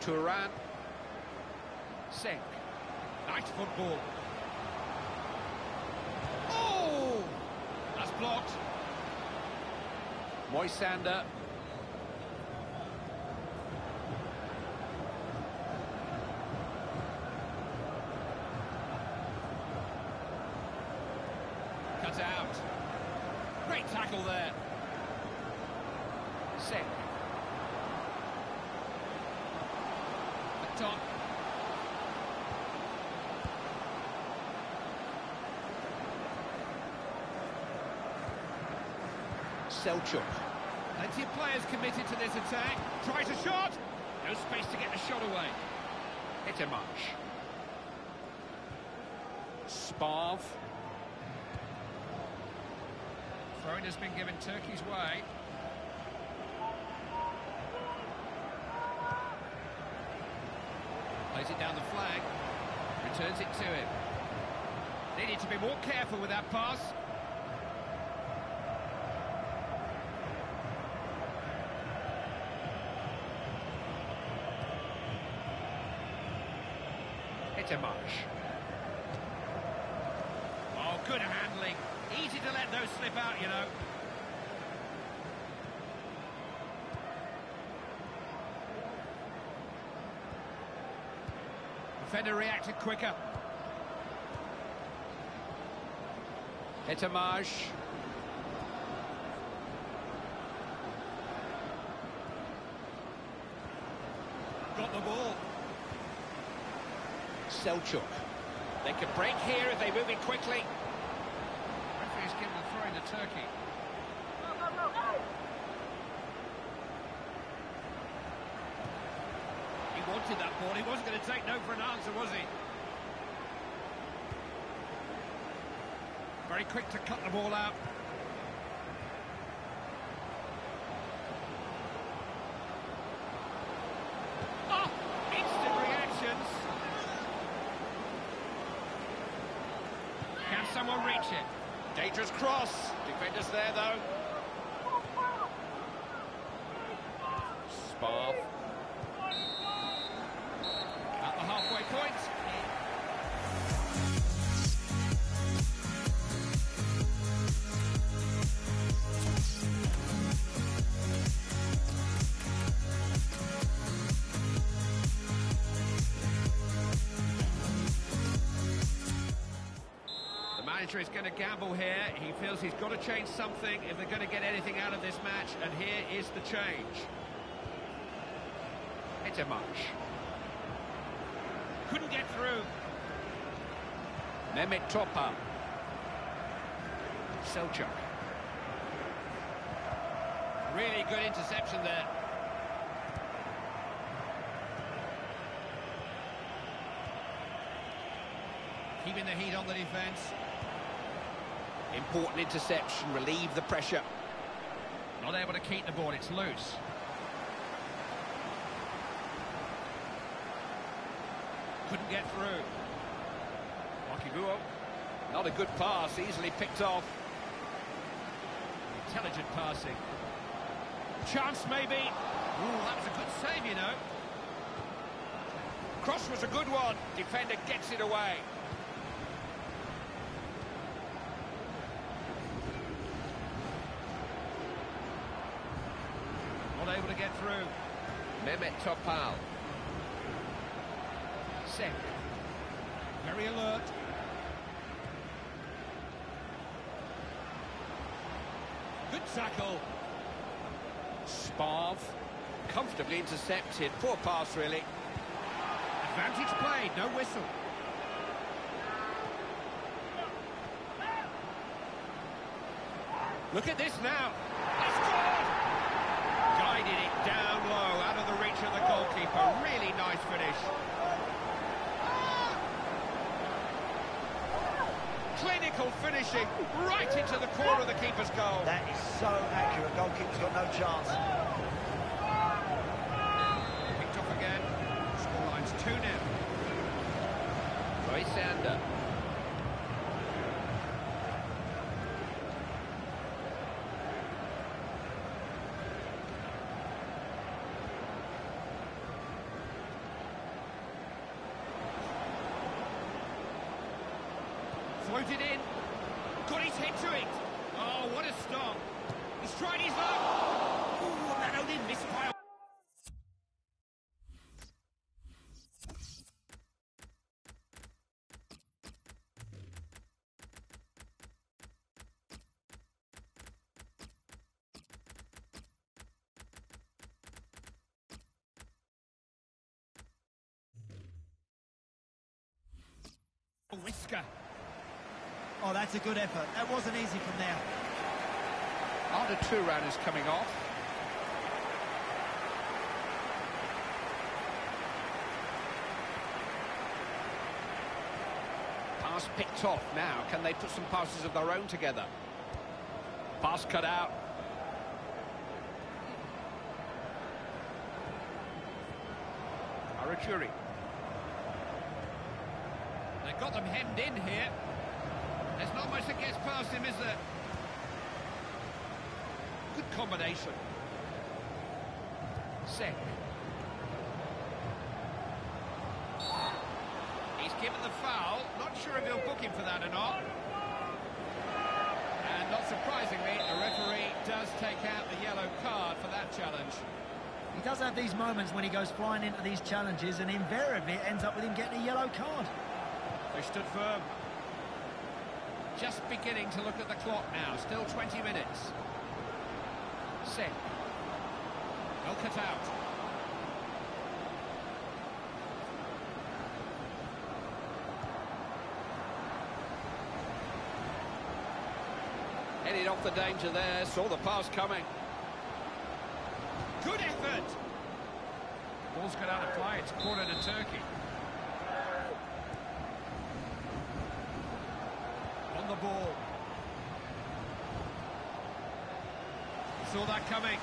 Turan. Sink. Nice football. Oh! That's blocked. Moisander. Cut out. Great tackle there. Sink. The top. Selchuk. Plenty of players committed to this attack. Tries a shot. No space to get the shot away. Hit him much. Sparv. Throwing has been given Turkey's way. Plays it down the flank. Returns it to him. They need to be more careful with that pass. Much. Oh, good handling. Easy to let those slip out, you know. Defender reacted quicker. Etamaj. Got the ball. Selchuk. They can break here if they move in quickly. Referee's given the throw in to Turkey. He wanted that ball. He wasn't going to take no for an answer, was he? Very quick to cut the ball out. Oh! Instant reactions. Can someone reach it? Dangerous cross. Defenders there, though. Sparv. At the halfway point. Is going to gamble here. He feels he's got to change something if they're going to get anything out of this match, and here is the change. It's a much. Couldn't get through. Mehmet Topal. Selchuk. Really good interception there. Keeping the heat on the defence. Important interception, relieve the pressure. Not able to keep the ball, it's loose. Couldn't get through. Wakiguo. Not a good pass, easily picked off. Intelligent passing. Chance maybe. Ooh, that was a good save, you know. Cross was a good one. Defender gets it away. Not able to get through. Mehmet Topal. Sek. Very alert. Good tackle. Sparv. Comfortably intercepted. Poor pass, really. Advantage played, no whistle. Look at this now. It's good! Guided it down low, out of the reach of the goalkeeper. Really nice finish. Clinical finishing, right into the corner of the keeper's goal. That is so accurate. Goalkeeper's got no chance. Picked off again. Scoreline's 2-0. Moisander. floated in. Got his head to it. Oh, what a stop. He's tried his luck. Ooh, that only missed by a... Whisker. Oh, that's a good effort. That wasn't easy from there. Arda Turan is coming off. Pass picked off now. Can they put some passes of their own together? Pass cut out. Arachuri. They've got them hemmed in here. There's not much that gets past him, is there? Good combination. Sek. He's given the foul. Not sure if he'll book him for that or not. And not surprisingly, the referee does take out the yellow card for that challenge. He does have these moments when he goes flying into these challenges, and invariably it ends up with him getting a yellow card. They stood firm. Just beginning to look at the clock now. Still 20 minutes. Sek. Well cut out. Headed off the danger there. Saw the pass coming. Good effort. Ball's got out of play. It's corner to Turkey. On the ball. Saw that coming.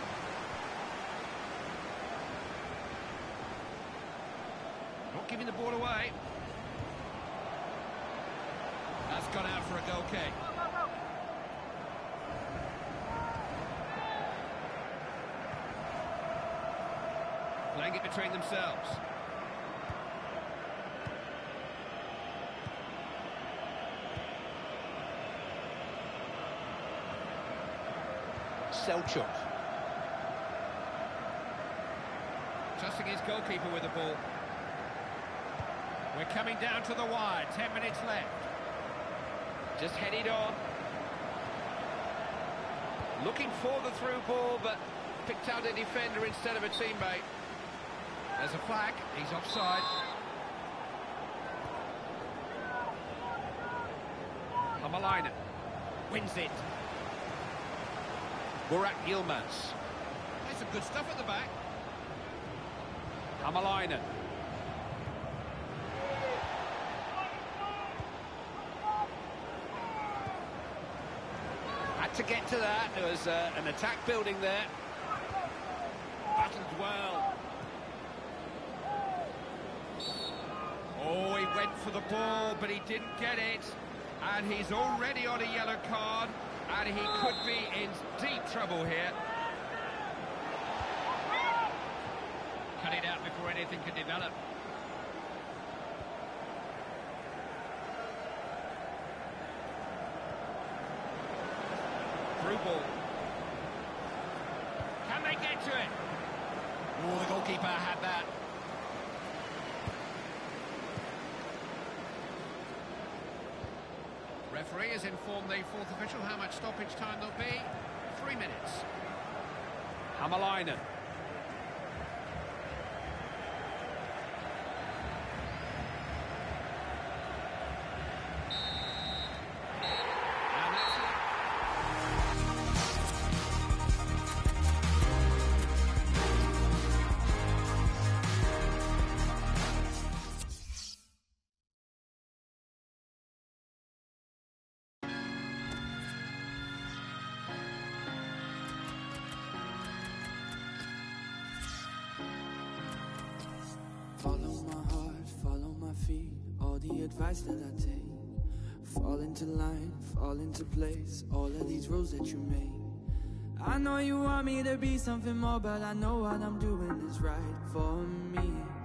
Not giving the ball away. That's gone out for a goal kick. Playing it between themselves. Selçuk. Trusting his goalkeeper with the ball. We're coming down to the wire, 10 minutes left. Just headed on. Looking for the through ball, but picked out a defender instead of a teammate. There's a flag, he's offside. Hamalainen wins it. Burak Yilmaz. There's some good stuff at the back. Hamalainen. Had to get to that. There was an attack building there. Battled well. Oh, he went for the ball, but he didn't get it. And he's already on a yellow card. And he could be in deep trouble here. Cut it out before anything could develop. Through ball. Can they get to it? Oh, the goalkeeper had that. Referee has informed the fourth official how much stoppage time there'll be. 3 minutes. Hamalainen. And that's it. Follow my heart, follow my feet, all the advice that I take. Fall into line, fall into place, all of these rules that you make. I know you want me to be something more, but I know what I'm doing is right for me.